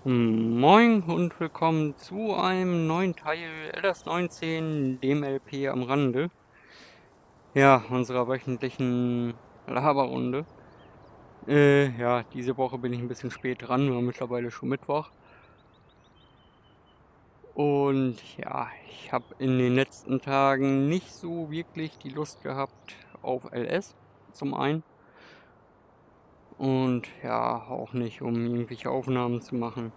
Moin und willkommen zu einem neuen Teil LS19, dem LP am Rande. Ja, unserer wöchentlichen Laberrunde. Ja, diese Woche bin ich ein bisschen spät dran, wir haben mittlerweile schon Mittwoch. Und ja, ich habe in den letzten Tagen nicht so wirklich die Lust gehabt auf LS, zum einen. Und ja, auch nicht, um irgendwelche Aufnahmen zu machen.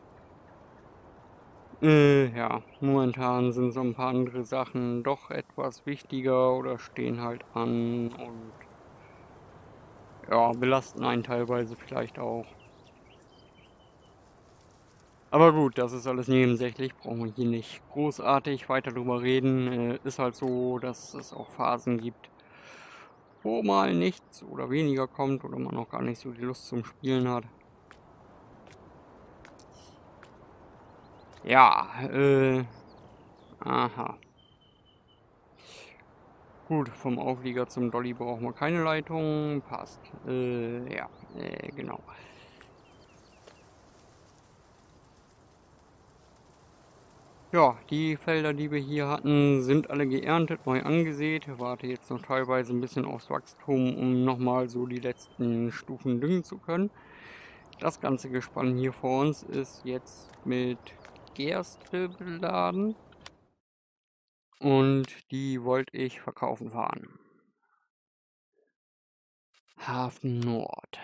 Ja, momentan sind so ein paar andere Sachen doch etwas wichtiger oder stehen halt an und ja, belasten einen teilweise vielleicht auch. Aber gut, das ist alles nebensächlich, brauchen wir hier nicht großartig weiter drüber reden. Ist halt so, dass es auch Phasen gibt, wo mal nichts oder weniger kommt oder man auch gar nicht so die Lust zum Spielen hat. Ja, aha. Gut, vom Auflieger zum Dolly brauchen wir keine Leitung. Passt. Ja, genau. Ja, die Felder, die wir hier hatten, sind alle geerntet, neu angesät. Warte jetzt noch teilweise ein bisschen aufs Wachstum, um nochmal so die letzten Stufen düngen zu können. Das ganze Gespann hier vor uns ist jetzt mit Gerste beladen und die wollte ich verkaufen fahren. Hafen Nord.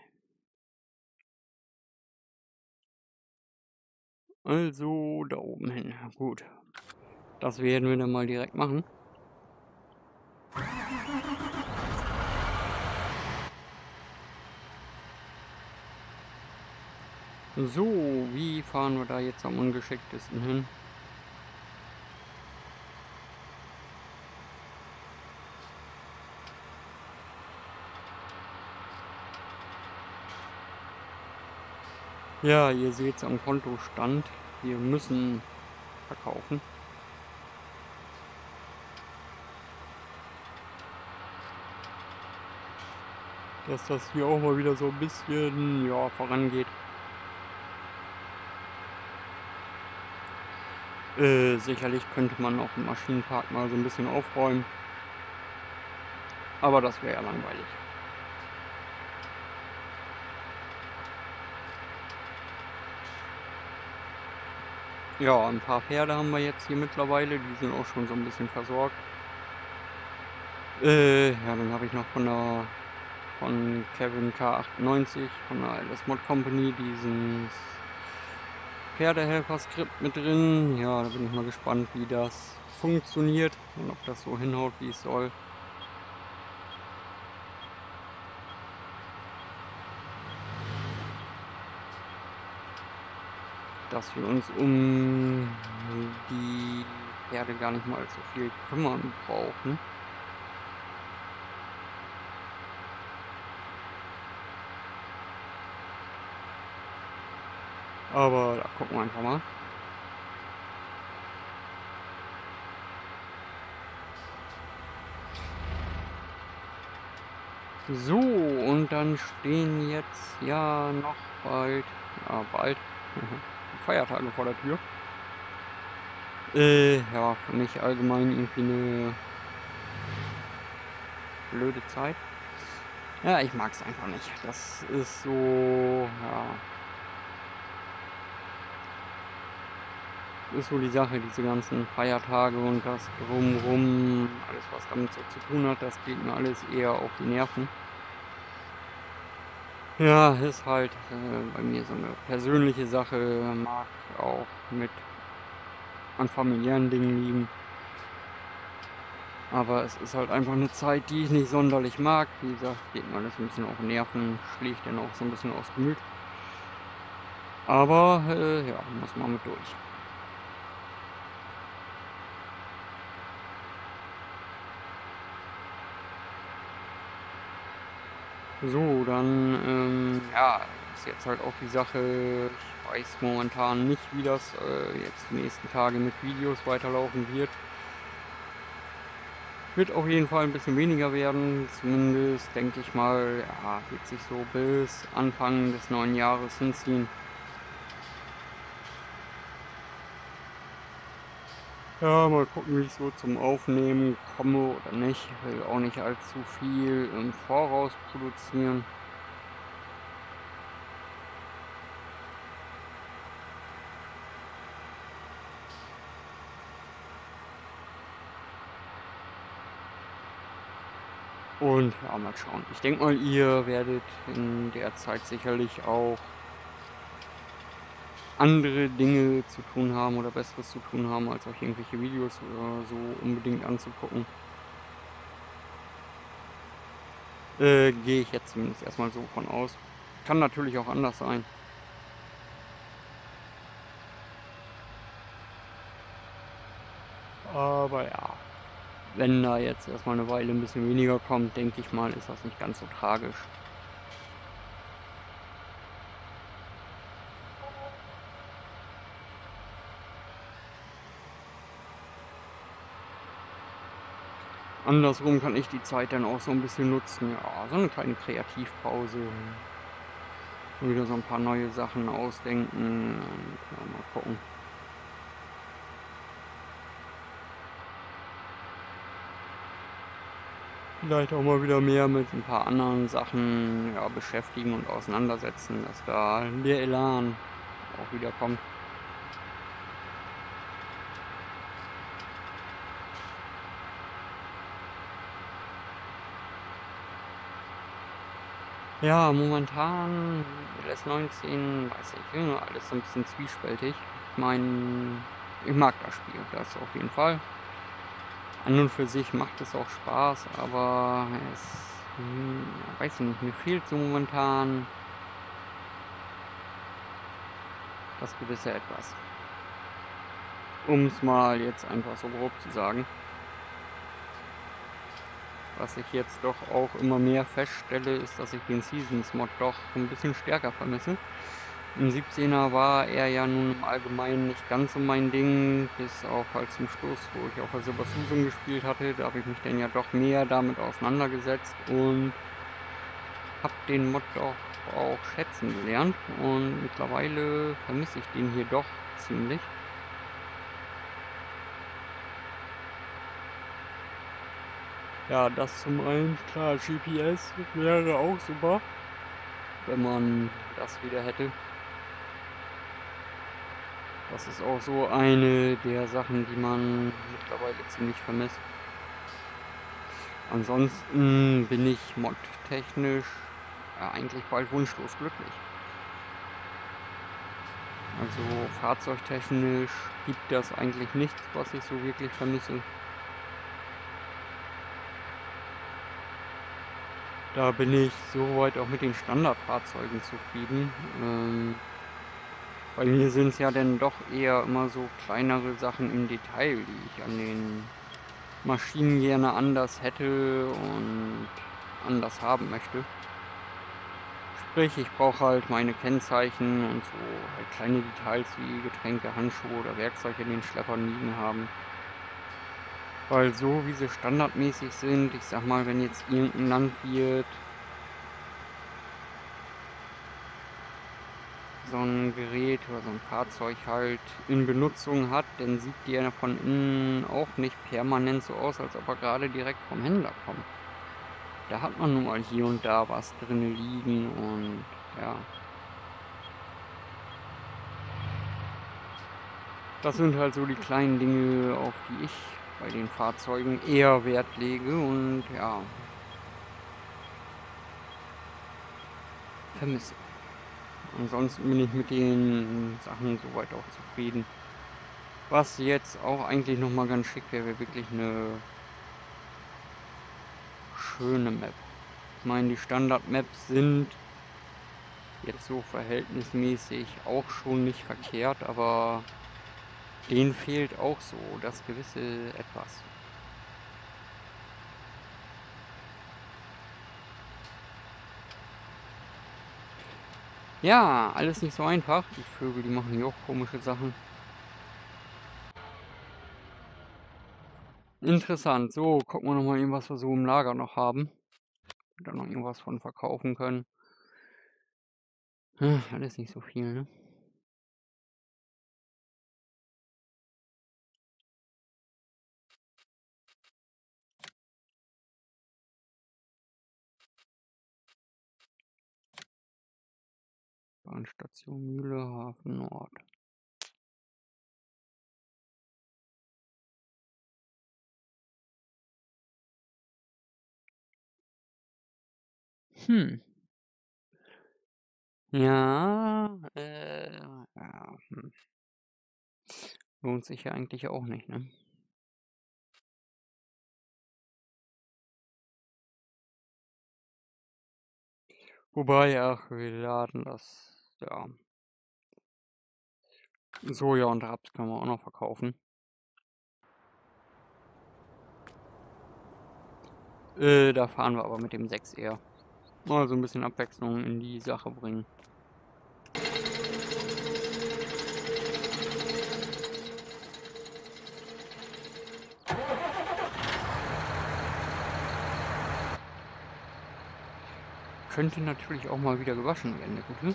Also da oben hin. Gut, das werden wir dann mal direkt machen. So, wie fahren wir da jetzt am ungeschicktesten hin? Ja, ihr seht es am Kontostand. Wir müssen verkaufen. Dass das hier auch mal wieder so ein bisschen, ja, vorangeht. Sicherlich könnte man auch im Maschinenpark mal so ein bisschen aufräumen. Aber das wäre ja langweilig. Ja, ein paar Pferde haben wir jetzt hier mittlerweile. Die sind auch schon so ein bisschen versorgt. Ja, dann habe ich noch von Kevin K98 von der LS Mod Company diesen Pferdehelfer-Skript mit drin. Ja, da bin ich mal gespannt, wie das funktioniert und ob das so hinhaut, wie es soll. Dass wir uns um die Pferde gar nicht mal so viel kümmern brauchen. Aber da gucken wir einfach mal. So, und dann stehen jetzt ja noch bald, die Feiertage vor der Tür. Ja, für mich allgemein irgendwie eine blöde Zeit. Ja, ich mag es einfach nicht. Das ist so, ja, ist so die Sache, diese ganzen Feiertage und das Drumrum, alles was damit so zu tun hat, das geht mir alles eher auf die Nerven. Ja, ist halt bei mir so eine persönliche Sache, mag auch mit an familiären Dingen liegen. Aber es ist halt einfach eine Zeit, die ich nicht sonderlich mag. Wie gesagt, geht mir alles ein bisschen auf die Nerven, schlägt dann auch so ein bisschen aufs Gemüt. Aber ja, muss man mit durch. So, dann, ja, ist jetzt halt auch die Sache, ich weiß momentan nicht, wie das jetzt die nächsten Tage mit Videos weiterlaufen wird. Wird auf jeden Fall ein bisschen weniger werden, zumindest denke ich mal, ja, wird sich so bis Anfang des neuen Jahres hinziehen. Ja, mal gucken, wie ich so zum Aufnehmen komme oder nicht. Ich will auch nicht allzu viel im Voraus produzieren. Und ja, mal schauen. Ich denke mal, ihr werdet in der Zeit sicherlich auch andere Dinge zu tun haben oder Besseres zu tun haben, als euch irgendwelche Videos so unbedingt anzugucken. Gehe ich jetzt zumindest erstmal so von aus. Kann natürlich auch anders sein. Aber ja, wenn da jetzt erstmal eine Weile ein bisschen weniger kommt, denke ich mal, ist das nicht ganz so tragisch. Andersrum kann ich die Zeit dann auch so ein bisschen nutzen, ja, so eine kleine Kreativpause, mir wieder so ein paar neue Sachen ausdenken und ja, mal gucken. Vielleicht auch mal wieder mehr mit ein paar anderen Sachen, ja, beschäftigen und auseinandersetzen, dass da der Elan auch wieder kommt. Ja, momentan LS19, weiß ich, alles so ein bisschen zwiespältig. Ich meine, ich mag das Spiel, das auf jeden Fall. An und für sich macht es auch Spaß, aber ja, weiß ich nicht, mir fehlt so momentan das gewisse Etwas. Um es mal jetzt einfach so grob zu sagen. Was ich jetzt doch auch immer mehr feststelle, ist, dass ich den Seasons-Mod doch ein bisschen stärker vermisse. Im 17er war er ja nun im Allgemeinen nicht ganz so mein Ding, bis auf halt zum Schluss, wo ich auch Silber Susan gespielt hatte. Da habe ich mich dann ja doch mehr damit auseinandergesetzt und habe den Mod doch auch schätzen gelernt. Und mittlerweile vermisse ich den hier doch ziemlich. Ja, das zum einen, klar, GPS wäre auch super, wenn man das wieder hätte. Das ist auch so eine der Sachen, die man mittlerweile ziemlich vermisst. Ansonsten bin ich modtechnisch ja eigentlich bald wunschlos glücklich. Also fahrzeugtechnisch gibt das eigentlich nichts, was ich so wirklich vermisse. Da bin ich soweit auch mit den Standardfahrzeugen zufrieden. Bei mir sind es ja dann doch eher immer so kleinere Sachen im Detail, die ich an den Maschinen gerne anders hätte und anders haben möchte. Sprich, ich brauche halt meine Kennzeichen und so halt kleine Details wie Getränke, Handschuhe oder Werkzeuge in den Schleppern liegen haben. Weil so wie sie standardmäßig sind, ich sag mal, wenn jetzt irgendein Landwirt so ein Gerät oder so ein Fahrzeug halt in Benutzung hat, dann sieht der von innen auch nicht permanent so aus, als ob er gerade direkt vom Händler kommt. Da hat man nun mal hier und da was drinne liegen und ja, das sind halt so die kleinen Dinge, auf die ich bei den Fahrzeugen eher Wert lege und ja, vermisse. Ansonsten bin ich mit den Sachen soweit auch zufrieden. Was jetzt auch eigentlich noch mal ganz schick wäre, wäre wirklich eine schöne Map. Ich meine, die Standard-Maps sind jetzt so verhältnismäßig auch schon nicht verkehrt, aber denen fehlt auch so das gewisse Etwas. Ja, alles nicht so einfach. Die Vögel, die machen hier auch komische Sachen. Interessant. So, gucken wir noch mal eben, was wir so im Lager noch haben. Da noch irgendwas von verkaufen können. Alles nicht so viel, ne? Bahnstation Mühle, Hafen Nord. Hm. Ja, ja, lohnt sich ja eigentlich auch nicht, ne? Wobei, ach, wir laden das, ja, Soja und Raps können wir auch noch verkaufen. Da fahren wir aber mit dem 6 eher. Mal so ein bisschen Abwechslung in die Sache bringen. Könnte natürlich auch mal wieder gewaschen werden, der Gute.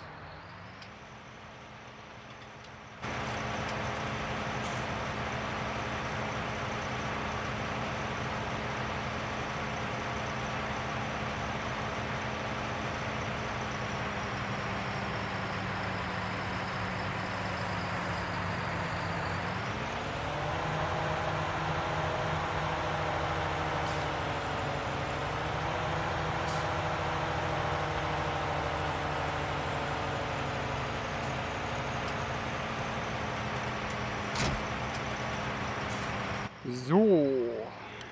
So.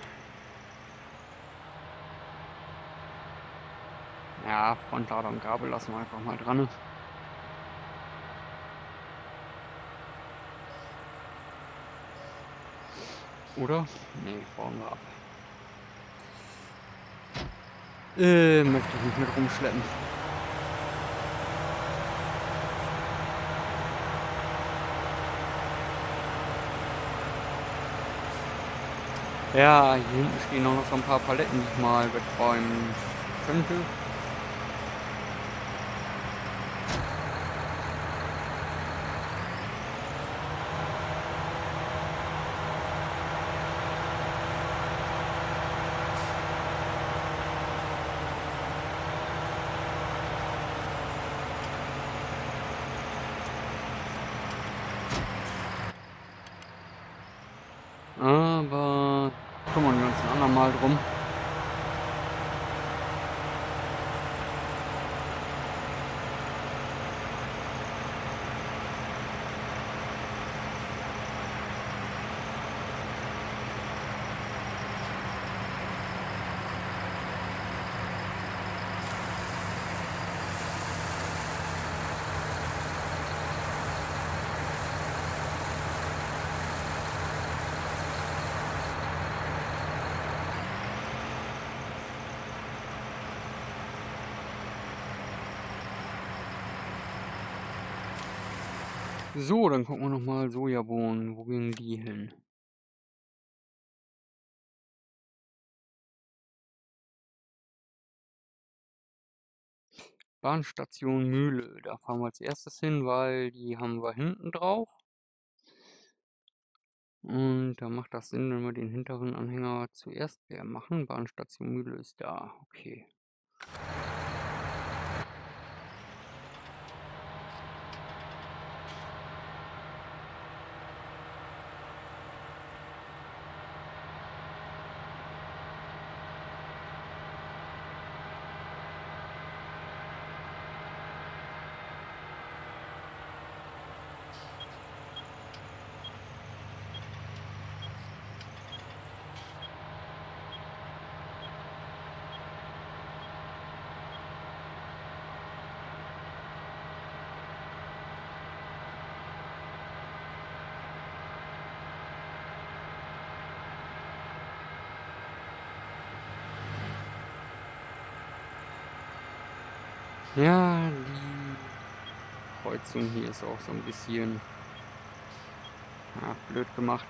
Ja, Frontlader und Gabel lassen wir einfach mal dran, ne? Oder? Ne, bauen wir ab. Möchte ich nicht mit rumschleppen. Ja, hier hinten stehen auch noch so ein paar Paletten, die ich mal wegräumen könnte. Aber kümmern wir uns ein andermal drum. So, dann gucken wir noch mal Sojabohnen. Wo gehen die hin? Bahnstation Mühle. Da fahren wir als erstes hin, weil die haben wir hinten drauf. Und da macht das Sinn, wenn wir den hinteren Anhänger zuerst leer machen. Bahnstation Mühle ist da. Okay. Ja, die Kreuzung hier ist auch so ein bisschen, ja, blöd gemacht.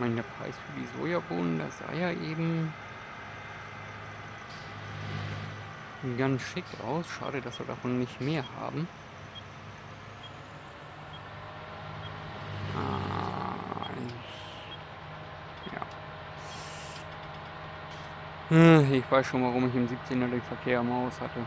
meine, der Preis für die Sojabohnen, das sah ja eben ganz schick aus. Schade, dass wir davon nicht mehr haben. Ja. Ich weiß schon, warum ich im 17er den Verkehr am Haus hatte.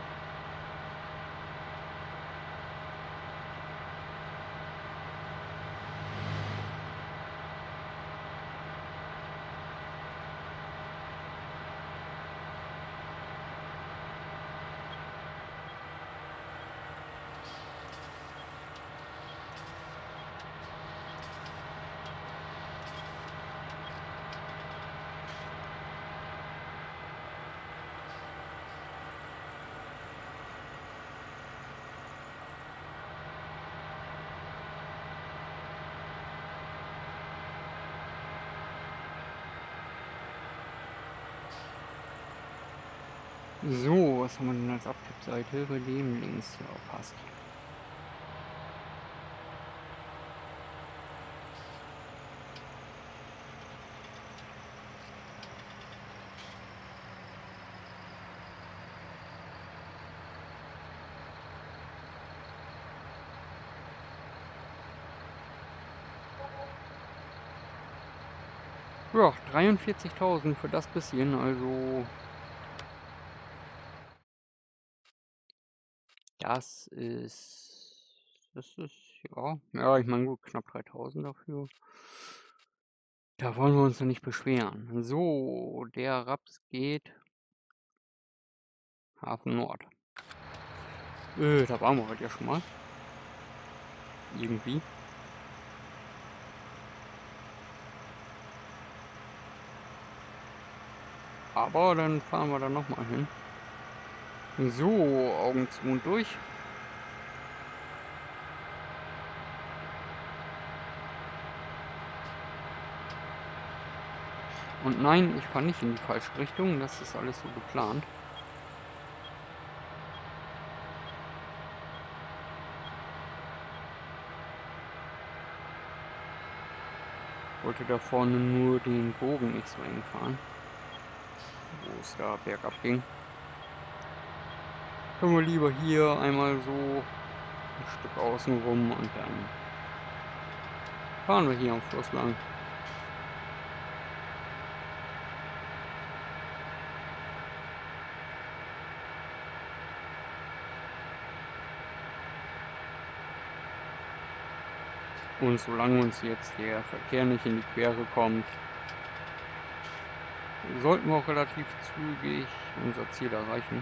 So, was haben wir denn als Abtippseite? Bei dem links, ja, passt. Ja, 43.000 für das bisschen, also das ist, ja, ich meine, gut, knapp 3.000 dafür. Da wollen wir uns doch nicht beschweren. So, der Raps geht Hafen Nord. Da waren wir heute ja schon mal. Irgendwie. Aber dann fahren wir da nochmal hin. So, Augen zu und durch. Und nein, ich fahre nicht in die falsche Richtung. Das ist alles so geplant. Wollte da vorne nur den Bogen nicht so eng fahren, wo es da bergab ging. Können wir lieber hier einmal so ein Stück außen rum und dann fahren wir hier am Fluss lang. Und solange uns jetzt der Verkehr nicht in die Quere kommt, sollten wir auch relativ zügig unser Ziel erreichen.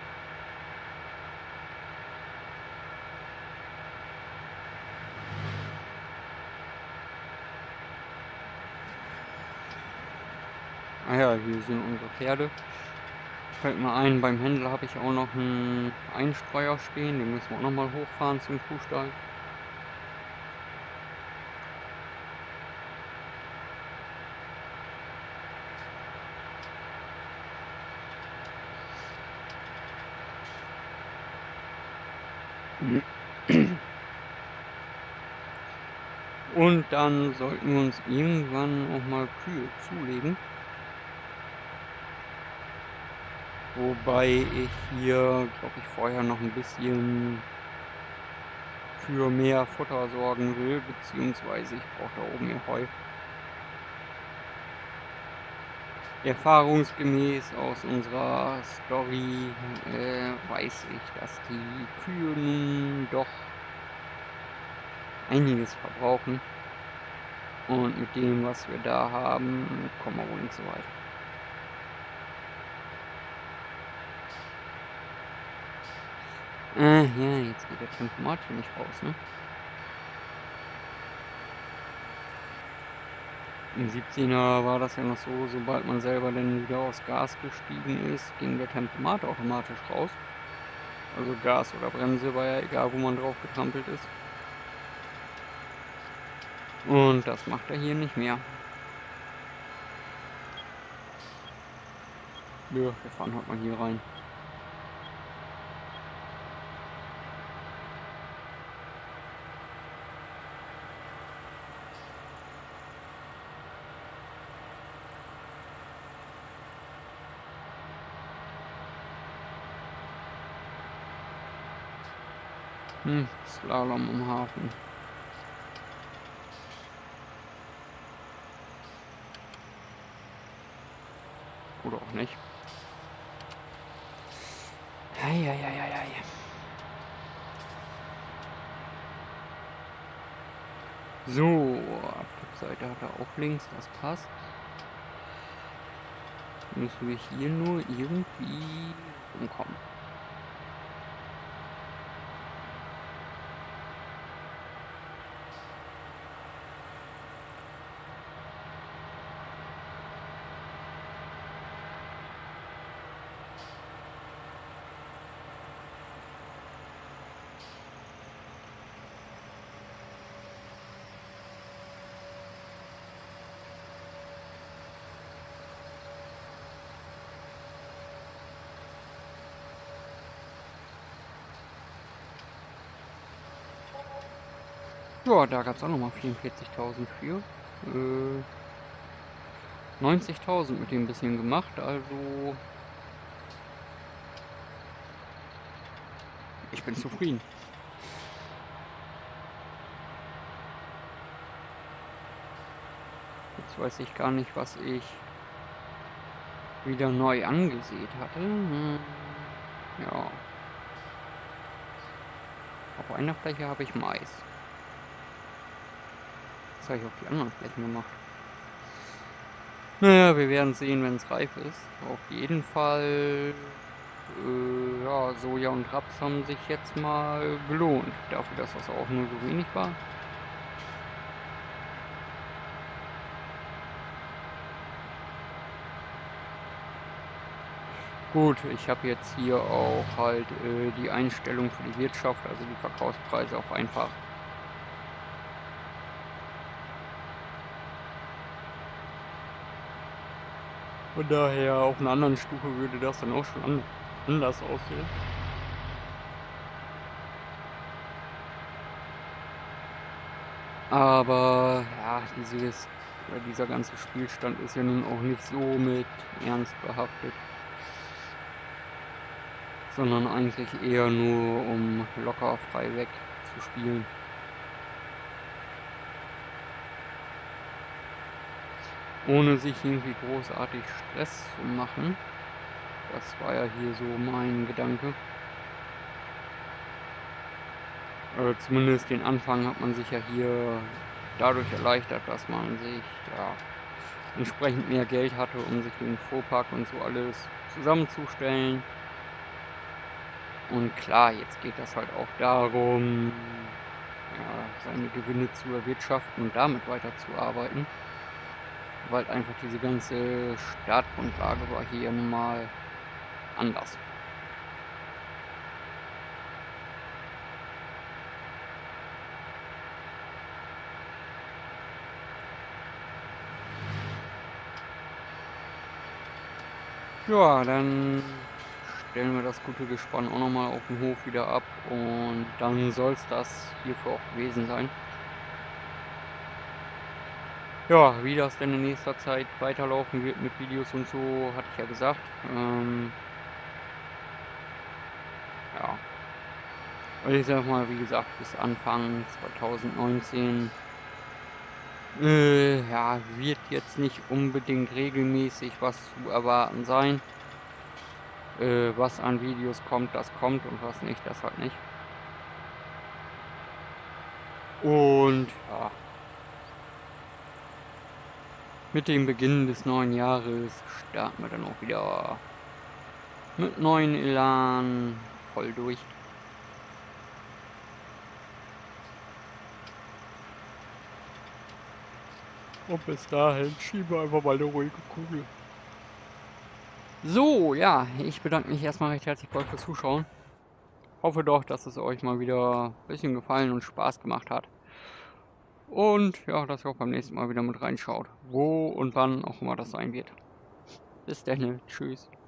Ah ja, hier sind unsere Pferde. Fällt mir ein, beim Händler habe ich auch noch einen Einstreuer stehen, den müssen wir auch nochmal hochfahren zum Kuhstall. Und dann sollten wir uns irgendwann auch mal Kühe zulegen. Wobei ich hier, glaube ich, vorher noch ein bisschen für mehr Futter sorgen will, beziehungsweise ich brauche da oben mehr Heu. Erfahrungsgemäß aus unserer Story weiß ich, dass die Kühe nun doch einiges verbrauchen. Und mit dem, was wir da haben, kommen wir wohl nicht so weit. Ja, jetzt geht der Tempomat hier nicht raus, ne? Im 17er war das ja noch so, sobald man selber dann wieder aufs Gas gestiegen ist, ging der Tempomat automatisch raus. Also Gas oder Bremse, war ja egal, wo man drauf getrampelt ist. Und das macht er hier nicht mehr. Ja, wir fahren halt mal hier rein. Slalom am Hafen. Oder auch nicht. Eieieiei. So, Abflugseite hat er auch links, das passt. Müssen wir hier nur irgendwie rumkommen. Ja, da gab es auch nochmal 44.000 für. 90.000 mit dem bisschen gemacht, also ich bin zufrieden. Jetzt weiß ich gar nicht, was ich wieder neu angesät hatte. Ja. Auf einer Fläche habe ich Mais. Das habe ich auf die anderen Flächen gemacht. Naja, wir werden sehen, wenn es reif ist. Auf jeden Fall, ja, Soja und Raps haben sich jetzt mal gelohnt. Dafür, dass das auch nur so wenig war. Gut, ich habe jetzt hier auch halt die Einstellung für die Wirtschaft, also die Verkaufspreise auch einfach von daher auf einer anderen Stufe würde das dann auch schon anders aussehen. Aber ja, dieser ganze Spielstand ist ja nun auch nicht so mit Ernst behaftet, sondern eigentlich eher nur um locker frei weg zu spielen. Ohne sich irgendwie großartig Stress zu machen. Das war ja hier so mein Gedanke. Zumindest den Anfang hat man sich ja hier dadurch erleichtert, dass man sich ja entsprechend mehr Geld hatte, um sich den Fuhrpark und so alles zusammenzustellen. Und klar, jetzt geht das halt auch darum, ja, seine Gewinne zu erwirtschaften und damit weiterzuarbeiten. Weil einfach diese ganze Startgrundlage war hier nun mal anders. Ja, dann stellen wir das gute Gespann auch nochmal auf dem Hof wieder ab und dann soll es das hierfür auch gewesen sein. Ja, wie das denn in nächster Zeit weiterlaufen wird mit Videos und so, hatte ich ja gesagt. Ja, und ich sag mal, wie gesagt, bis Anfang 2019 ja, wird jetzt nicht unbedingt regelmäßig was zu erwarten sein. Was an Videos kommt, das kommt und was nicht, das halt nicht. Und ja, mit dem Beginn des neuen Jahres starten wir dann auch wieder mit neuen Elan voll durch. Und bis dahin schieben wir einfach mal eine ruhige Kugel. So, ja, ich bedanke mich erstmal recht herzlich bei euch fürs Zuschauen. Hoffe doch, dass es euch mal wieder ein bisschen gefallen und Spaß gemacht hat. Und ja, dass ihr auch beim nächsten Mal wieder mit reinschaut. Wo und wann auch immer das sein wird. Bis dann, tschüss.